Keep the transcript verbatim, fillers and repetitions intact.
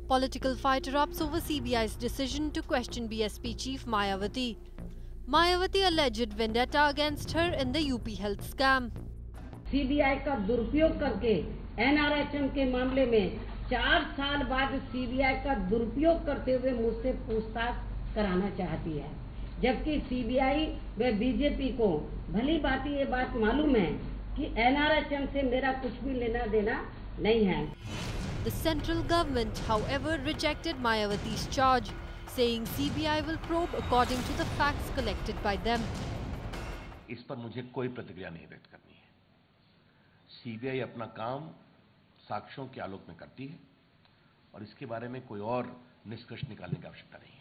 Political fight erupts over C B I's decision to question B S P chief Mayawati. Mayawati alleged vendetta against her in the U P health scam. C B I का दुरुपयोग करके N R H M के मामले में चार साल बाद C B I का दुरुपयोग करते हुए मुझसे पूछताछ कराना चाहती है, जबकि C B I व B J P को भली भांति ये बात मालूम है कि N R H M से मेरा कुछ भी लेना देना नहीं है। The central government, however, rejected Mayawati's charge, saying C B I will probe according to the facts collected by them. इस पर मुझे कोई प्रतिक्रिया नहीं व्यक्त करनी है। C B I अपना काम साक्ष्यों के आलोक में करती है और इसके बारे में कोई और निष्कर्ष निकालने की आवश्यकता नहीं है।